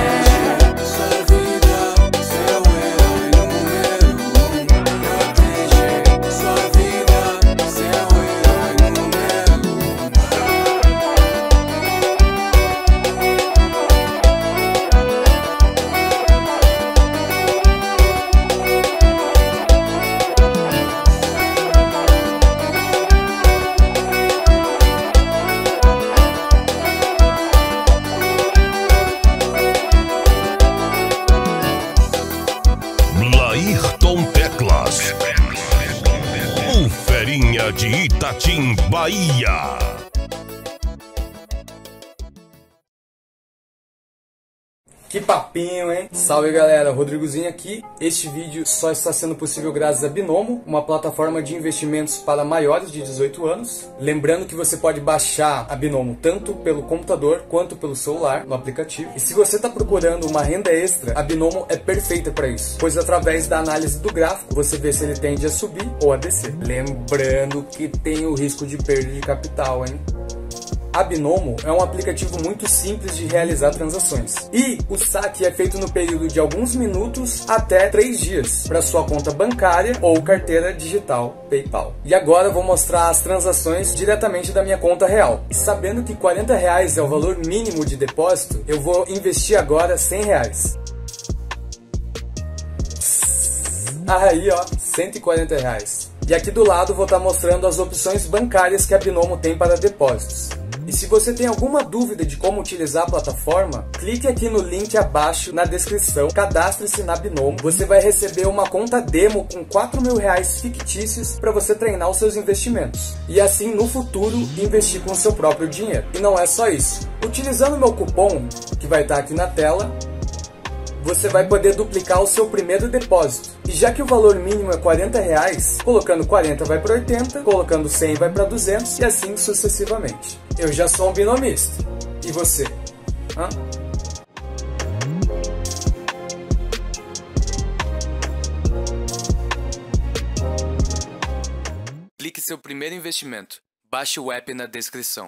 Laírton Teclas, o ferinha de Itatim, Bahia. Que papinho, hein? Salve galera, Rodrigozinho aqui. Este vídeo só está sendo possível graças a Binomo, uma plataforma de investimentos para maiores de dezoito anos. Lembrando que você pode baixar a Binomo tanto pelo computador quanto pelo celular, no aplicativo. E se você está procurando uma renda extra, a Binomo é perfeita para isso, pois através da análise do gráfico, você vê se ele tende a subir ou a descer. Lembrando que tem o risco de perda de capital, hein? A Binomo é um aplicativo muito simples de realizar transações. E o saque é feito no período de alguns minutos até três dias para sua conta bancária ou carteira digital PayPal. E agora eu vou mostrar as transações diretamente da minha conta real. E sabendo que quarenta reais é o valor mínimo de depósito, eu vou investir agora cem reais. Aí ó, cento e quarenta reais. E aqui do lado vou estar mostrando as opções bancárias que a Binomo tem para depósitos. E se você tem alguma dúvida de como utilizar a plataforma, clique aqui no link abaixo na descrição, cadastre-se na Binomo, você vai receber uma conta demo com quatro mil reais fictícios para você treinar os seus investimentos. E assim no futuro investir com o seu próprio dinheiro. E não é só isso. Utilizando o meu cupom, que vai estar aqui na tela, você vai poder duplicar o seu primeiro depósito. E já que o valor mínimo é quarenta reais, colocando quarenta vai para oitenta, colocando cem vai para duzentos e assim sucessivamente. Eu já sou um binomista. E você? Hã? Clique seu primeiro investimento. Baixe o app na descrição.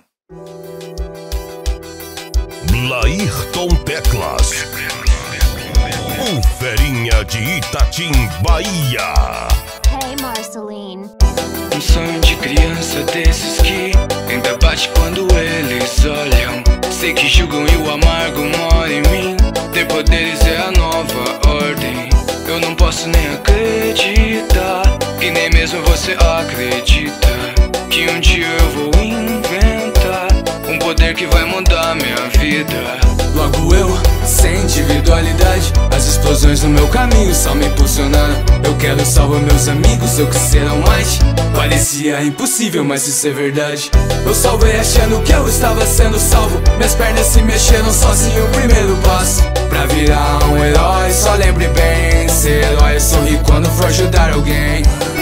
Laírton Teclas, o ferinha de Itatim, Bahia. Hey, Marceline. Um sonho de criança desses que ainda bate quando eles olham. Sei que julgam e o amargo mora em mim. Ter poderes é a nova ordem. Eu não posso nem acreditar que nem mesmo você acredita que um dia eu vou inventar um poder que vai mudar minha vida. Logo eu, sem individualidade, as explosões no meu caminho só me impulsionaram. Eu quero salvar meus amigos, eu que serão mais. Parecia impossível, mas isso é verdade. Eu salvei achando que eu estava sendo salvo. Minhas pernas se mexeram sozinho, o primeiro passo pra virar um herói. Só lembre bem, ser herói é sorrir quando for ajudar alguém.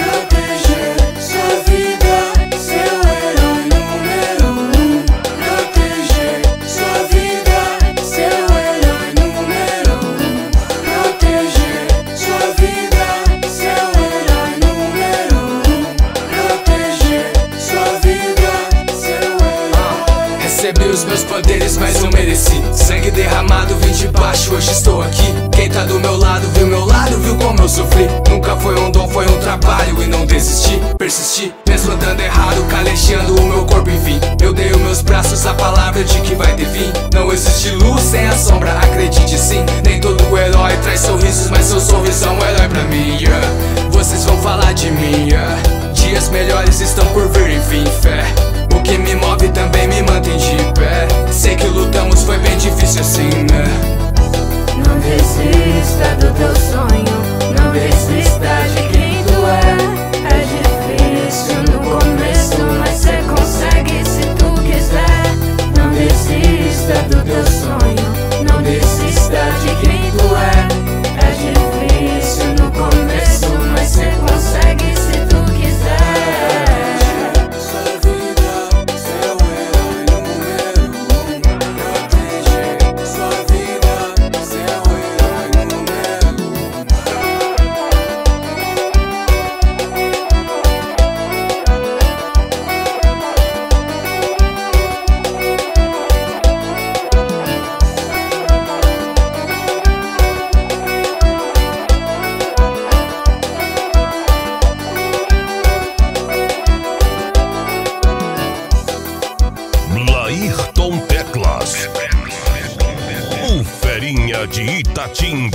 Recebi os meus poderes, mas não mereci. Sangue derramado, vim de baixo, hoje estou aqui. Quem tá do meu lado, viu meu lado, viu como eu sofri. Nunca foi um dom, foi um trabalho e não desisti. Persisti, mesmo dando errado, calejando o meu corpo, enfim. Eu dei os meus braços, a palavra de que vai ter fim. Não existe luz sem a sombra, acredite sim. Nem todo herói traz sorrisos, mas seu sorriso é um herói pra mim, yeah. Vocês vão falar de mim, yeah. Dias melhores estão por vir, enfim, fé. O que me move também me mantém de pé. Sei que lutamos, foi bem difícil assim, né? Não desista do teu sonho, não desista de quem tu é. É difícil no começo, mas cê consegue se tu quiser. Não desista do teu sonho, não desista de quem tu é. É difícil no começo, mas cê consegue se tu quiser. Laírton Teclas, o ferinha de Itatim,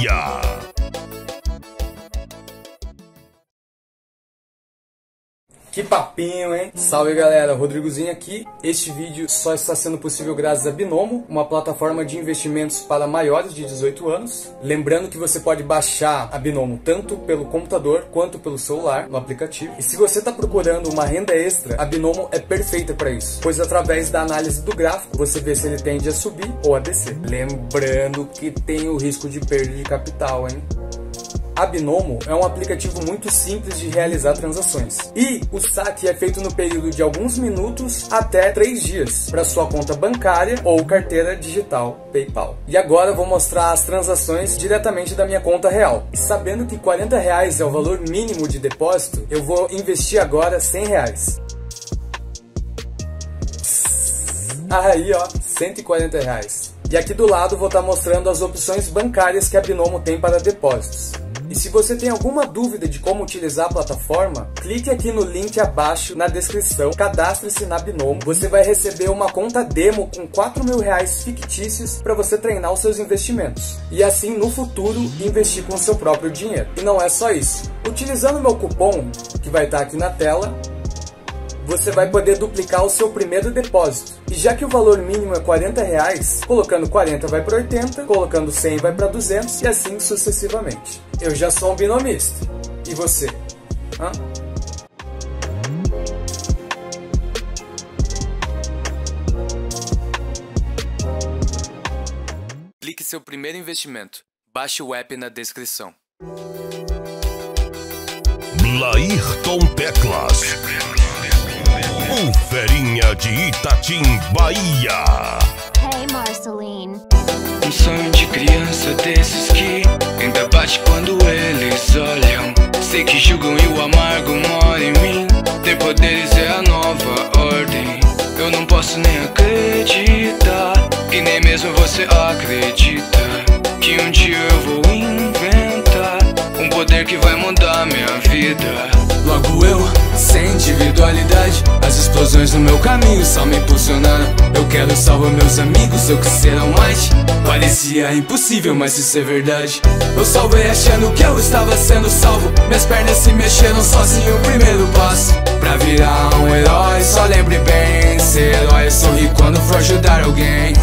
Bahia. Que papinho, hein? Salve galera, Rodrigozinho aqui. Este vídeo só está sendo possível graças a Binomo, uma plataforma de investimentos para maiores de dezoito anos. Lembrando que você pode baixar a Binomo tanto pelo computador quanto pelo celular, no aplicativo. E se você está procurando uma renda extra, a Binomo é perfeita para isso, pois através da análise do gráfico você vê se ele tende a subir ou a descer. Lembrando que tem o risco de perda de capital, hein? A Binomo é um aplicativo muito simples de realizar transações e o saque é feito no período de alguns minutos até três dias para sua conta bancária ou carteira digital PayPal. E agora eu vou mostrar as transações diretamente da minha conta real. E sabendo que quarenta reais é o valor mínimo de depósito, eu vou investir agora cem reais. Aí ó, cento e quarenta reais. E aqui do lado vou estar mostrando as opções bancárias que a Binomo tem para depósitos. E se você tem alguma dúvida de como utilizar a plataforma, clique aqui no link abaixo na descrição, cadastre-se na Binomo, você vai receber uma conta demo com quatro mil reais fictícios para você treinar os seus investimentos. E assim no futuro investir com o seu próprio dinheiro. E não é só isso. Utilizando o meu cupom, que vai estar aqui na tela, você vai poder duplicar o seu primeiro depósito. E já que o valor mínimo é quarenta reais, colocando quarenta vai para oitenta, colocando cem vai para duzentos e assim sucessivamente. Eu já sou um binomista. E você? Hã? Clique seu primeiro investimento. Baixe o app na descrição. Laírton Teclas, o ferinha de Itatim, Bahia. Hey, Marceline. Um sonho de criança desses que ainda bate quando eles olham. Sei que julgam e o amargo mora em mim. Ter poderes é a nova ordem. Eu não posso nem acreditar, e nem mesmo você acredita, que um dia eu vou inventar um poder que vai mudar minha vida. Logo eu, sem individualidade, as explosões no meu caminho só me impulsionaram. Eu quero salvar meus amigos, eu que serão mais. Parecia impossível, mas isso é verdade. Eu salvei achando que eu estava sendo salvo. Minhas pernas se mexeram sozinho, o primeiro passo pra virar um herói. Só lembre bem, ser herói é sorrir quando for ajudar alguém.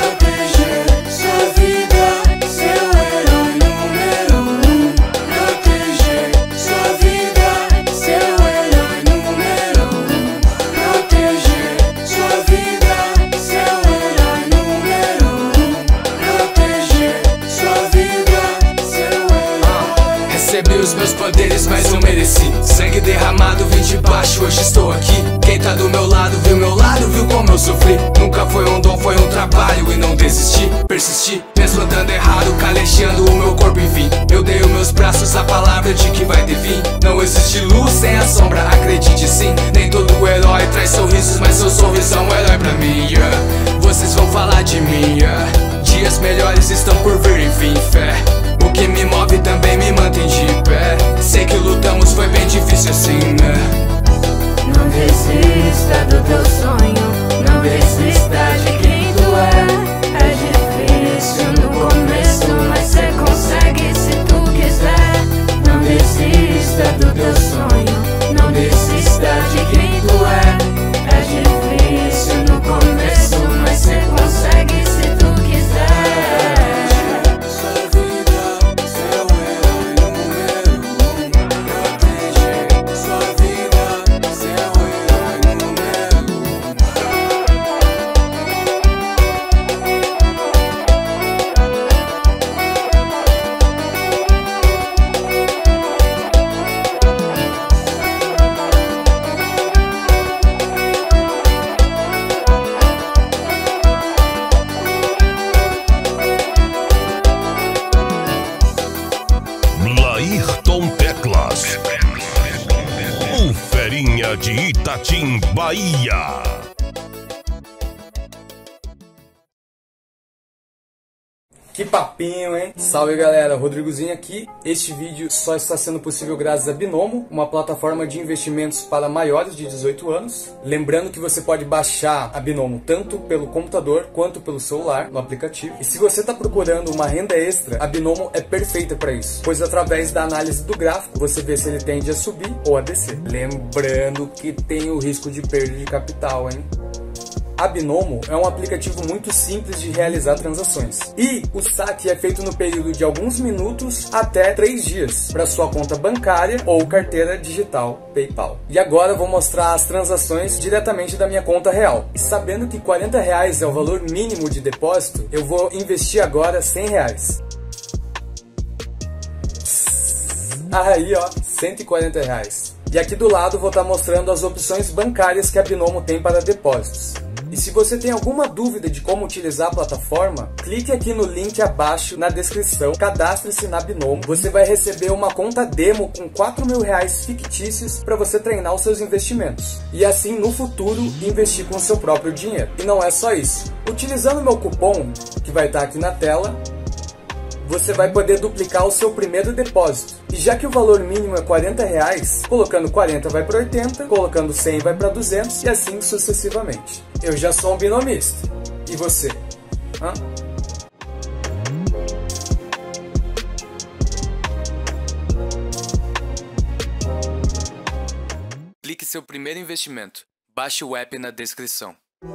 Recebi os meus poderes, mas não mereci. Sangue derramado, vim de baixo, hoje estou aqui. Quem tá do meu lado, viu meu lado, viu como eu sofri. Nunca foi um dom, foi um trabalho e não desisti. Persisti, mesmo andando errado, calejando o meu corpo, enfim. Eu dei os meus braços a palavra de que vai ter fim. Não existe luz sem a sombra, acredite sim. Nem todo herói traz sorrisos, mas seu sorriso é um herói pra mim, yeah. Vocês vão falar de mim, yeah. Dias melhores estão por vir, enfim, fé. O que me move também me mantém de pé. Sei que lutamos, foi bem difícil assim, né? Não desista do teu sonho, não desista de quem tu é. É difícil no começo, mas cê consegue se tu quiser. Não desista do teu sonho, não desista de quem tu é. É difícil no começo, mas cê consegue se tu quiser. Laírton Teclas, o ferinha de Itatim, Bahia. Que papinho, hein? Salve galera, Rodrigozinho aqui. Este vídeo só está sendo possível graças a Binomo, uma plataforma de investimentos para maiores de dezoito anos. Lembrando que você pode baixar a Binomo tanto pelo computador quanto pelo celular, no aplicativo. E se você está procurando uma renda extra, a Binomo é perfeita para isso, pois através da análise do gráfico você vê se ele tende a subir ou a descer. Lembrando que tem o risco de perda de capital, hein? A Binomo é um aplicativo muito simples de realizar transações. E o saque é feito no período de alguns minutos até três dias para sua conta bancária ou carteira digital PayPal. E agora eu vou mostrar as transações diretamente da minha conta real. E sabendo que quarenta reais é o valor mínimo de depósito, eu vou investir agora cem reais. Aí ó, cento e quarenta reais. E aqui do lado vou estar mostrando as opções bancárias que a Binomo tem para depósitos. E se você tem alguma dúvida de como utilizar a plataforma, clique aqui no link abaixo na descrição, cadastre-se na Binomo, você vai receber uma conta demo com quatro mil reais fictícios para você treinar os seus investimentos. E assim no futuro investir com o seu próprio dinheiro. E não é só isso. Utilizando meu cupom, que vai estar aqui na tela, você vai poder duplicar o seu primeiro depósito. E já que o valor mínimo é quarenta reais, colocando quarenta vai para oitenta, colocando cem vai para duzentos e assim sucessivamente. Eu já sou um binomista. E você? Hã? Clique seu primeiro investimento. Baixe o app na descrição.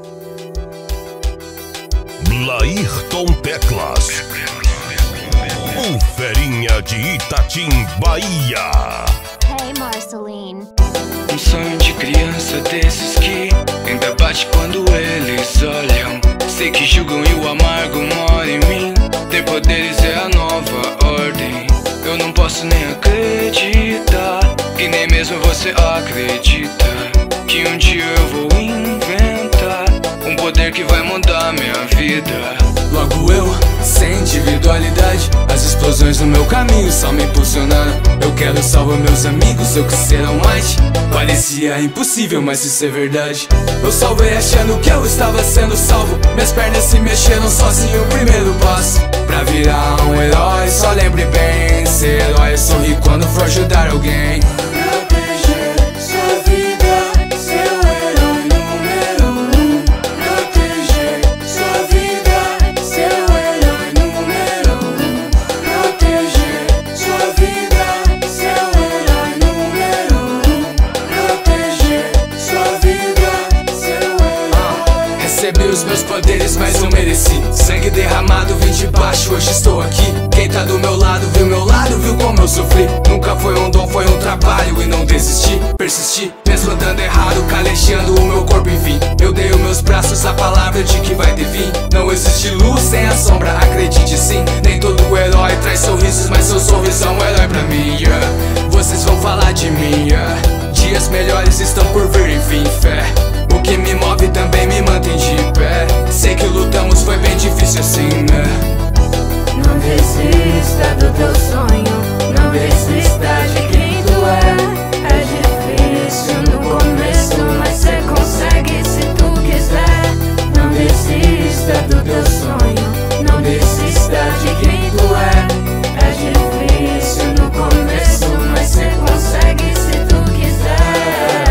Laírton Teclas, o ferinha de Itatim, Bahia. Hey, Marceline. Um sonho de criança desses que ainda bate quando eles olham. Sei que julgam e o amargo mora em mim. Ter poderes é a nova ordem. Eu não posso nem acreditar que nem mesmo você acredita que um dia eu vou inventar um poder que vai mudar minha vida. Logo eu, sem individualidade, as explosões no meu caminho só me impulsionaram. Eu quero salvar meus amigos, eu que serão mais. Parecia impossível, mas isso é verdade. Eu salvei achando que eu estava sendo salvo. Minhas pernas se mexeram sozinho, o primeiro passo pra virar um herói. Só lembre bem, ser herói é sorrir quando for ajudar alguém. Recebi os meus poderes, mas não mereci. Sangue derramado, vim de baixo, hoje estou aqui. Quem tá do meu lado, viu meu lado, viu como eu sofri. Nunca foi um dom, foi um trabalho e não desisti. Persisti, mesmo dando errado, calejando o meu corpo, enfim. Eu dei os meus braços, a palavra de que vai ter fim. Não existe luz sem a sombra, acredite sim. Nem todo herói traz sorrisos, mas seu sorriso é um herói pra mim, yeah. Vocês vão falar de mim, yeah. Dias melhores estão por vir, enfim, fé. O que me move também me mantém de pé. Sei que lutamos, foi bem difícil assim, né? Não desista do teu sonho, não desista de quem tu é. É difícil no começo, mas cê consegue se tu quiser. Não desista do teu sonho, não desista de quem tu é. É difícil no começo, mas cê consegue se tu quiser.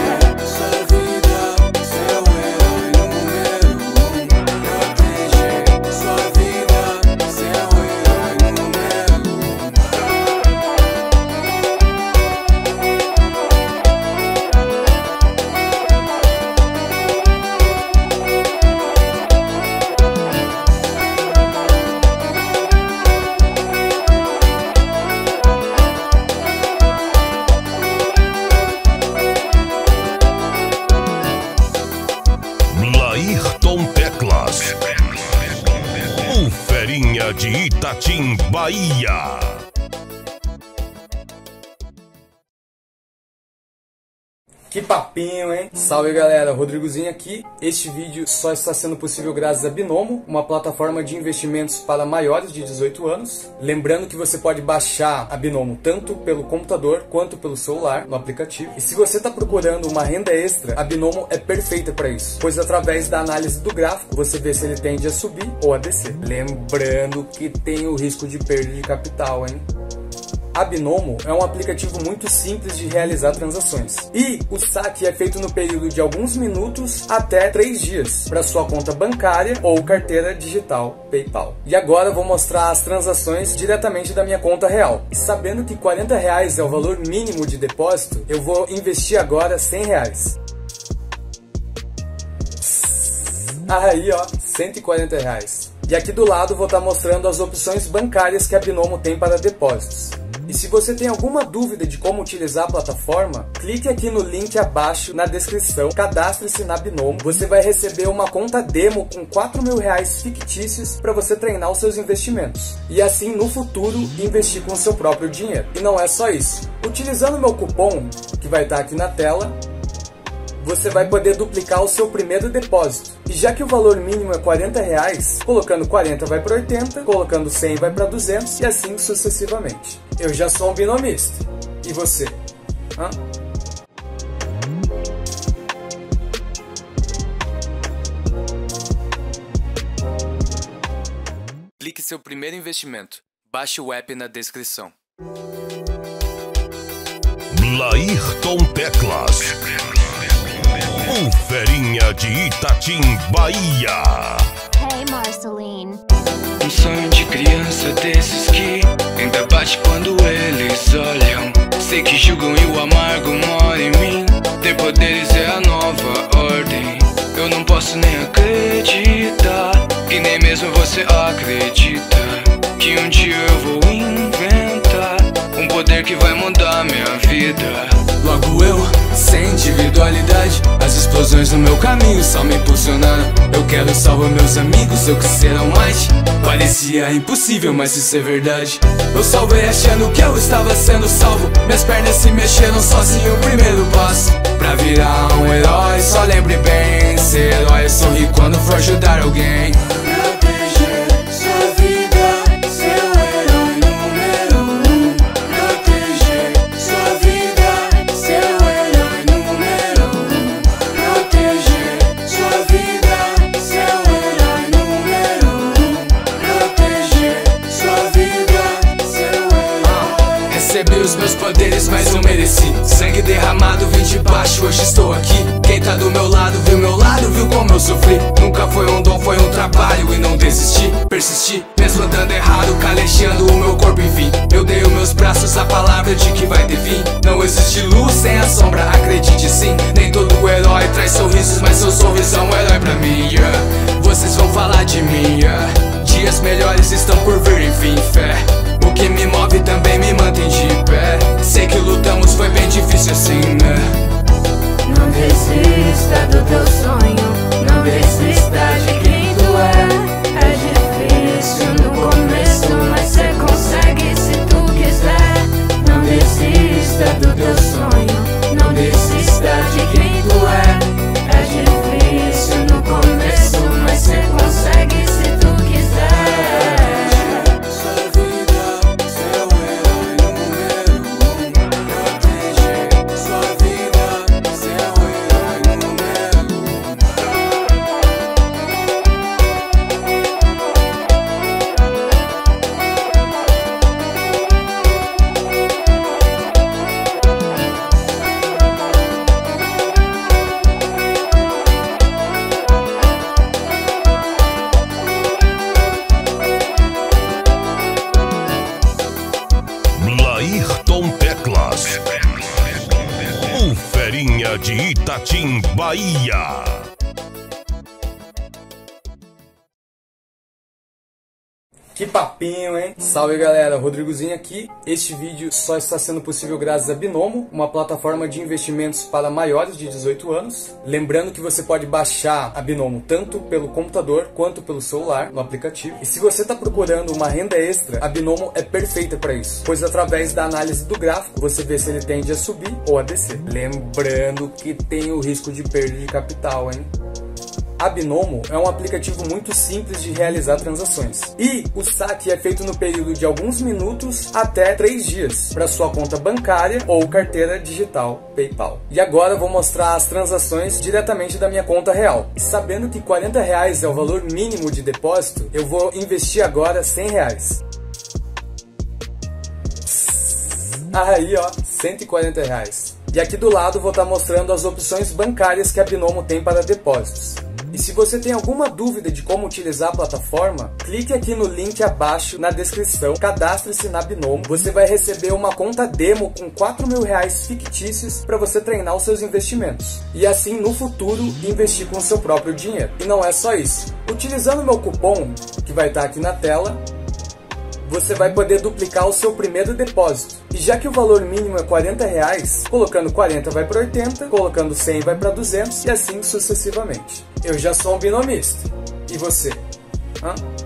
Laírton Teclas, o ferinha de Itatim, Bahia. Que papinho, hein? Salve galera, Rodrigozinho aqui. Este vídeo só está sendo possível graças a Binomo, uma plataforma de investimentos para maiores de dezoito anos. Lembrando que você pode baixar a Binomo tanto pelo computador quanto pelo celular no aplicativo. E se você está procurando uma renda extra, a Binomo é perfeita para isso, pois através da análise do gráfico você vê se ele tende a subir ou a descer. Lembrando que tem o risco de perda de capital, hein? A Binomo é um aplicativo muito simples de realizar transações e o saque é feito no período de alguns minutos até três dias para sua conta bancária ou carteira digital PayPal. E agora eu vou mostrar as transações diretamente da minha conta real. E sabendo que quarenta reais é o valor mínimo de depósito, eu vou investir agora cem reais. Aí ó, cento e quarenta reais. E aqui do lado vou estar mostrando as opções bancárias que a Binomo tem para depósitos. E se você tem alguma dúvida de como utilizar a plataforma, clique aqui no link abaixo na descrição, cadastre-se na Binomo, você vai receber uma conta demo com quatro mil reais fictícios para você treinar os seus investimentos. E assim no futuro investir com o seu próprio dinheiro. E não é só isso. Utilizando o meu cupom, que vai estar aqui na tela, você vai poder duplicar o seu primeiro depósito. E já que o valor mínimo é quarenta reais, colocando quarenta vai para oitenta, colocando cem vai para duzentos e assim sucessivamente. Eu já sou um binomista. E você? Hã? Clique seu primeiro investimento. Baixe o app na descrição. Laírton Teclas, o ferinha de Itatim, Bahia. Hey, Marceline. Um sonho de criança desses que ainda bate quando eles olham. Sei que julgam e o amargo mora em mim. Ter poderes é a nova ordem. Eu não posso nem acreditar, e nem mesmo você acredita, que um dia eu vou inventar um poder que vai mudar minha vida. Logo eu, sem individualidade, as explosões no meu caminho só me impulsionaram. Eu quero salvar meus amigos, eu que serão mais. Parecia impossível, mas isso é verdade. Eu salvei achando que eu estava sendo salvo. Minhas pernas se mexeram sozinho, o primeiro passo pra virar um herói. Só lembre bem, ser herói é sorrir quando for ajudar alguém. Recebi os meus poderes, mas não mereci. Sangue derramado, vim de baixo, hoje estou aqui. Quem tá do meu lado, viu meu lado, viu como eu sofri. Nunca foi um dom, foi um trabalho e não desisti. Persisti, mesmo andando errado, calejando o meu corpo, enfim. Eu dei os meus braços a palavra de que vai ter fim. Não existe luz sem a sombra, acredite sim. Nem todo herói traz sorrisos, mas seu sorriso é um herói pra mim, yeah. Vocês vão falar de mim, yeah. Dias melhores estão por vir, enfim, fé. O que me move também me mantém de pé. Sei que lutamos, foi bem difícil assim, né? Não desista do teu sonho, não desista de quem tu é. É difícil no começo, mas cê consegue se tu quiser. Não desista do teu sonho, não desista de quem tu é. É difícil no começo, mas cê consegue se tu quiser. Laírton Teclas, o ferinha de Itatim, Bahia. Que papinho, hein? Salve galera, Rodrigozinho aqui. Este vídeo só está sendo possível graças a Binomo, uma plataforma de investimentos para maiores de dezoito anos. Lembrando que você pode baixar a Binomo tanto pelo computador quanto pelo celular, no aplicativo. E se você está procurando uma renda extra, a Binomo é perfeita para isso, pois através da análise do gráfico você vê se ele tende a subir ou a descer. Lembrando que tem o risco de perda de capital, hein? A Binomo é um aplicativo muito simples de realizar transações. E o saque é feito no período de alguns minutos até três dias para sua conta bancária ou carteira digital PayPal. E agora eu vou mostrar as transações diretamente da minha conta real. E sabendo que quarenta reais é o valor mínimo de depósito, eu vou investir agora cem reais. Aí ó, cento e quarenta reais. E aqui do lado vou estar mostrando as opções bancárias que a Binomo tem para depósitos. E se você tem alguma dúvida de como utilizar a plataforma, clique aqui no link abaixo na descrição, cadastre-se na Binomo, você vai receber uma conta demo com quatro mil reais fictícios para você treinar os seus investimentos. E assim, no futuro, investir com o seu próprio dinheiro. E não é só isso. Utilizando o meu cupom, que vai estar aqui na tela, você vai poder duplicar o seu primeiro depósito. E já que o valor mínimo é quarenta reais, colocando quarenta vai para oitenta, colocando cem vai para duzentos e assim sucessivamente. Eu já sou um binomista. E você? Hã?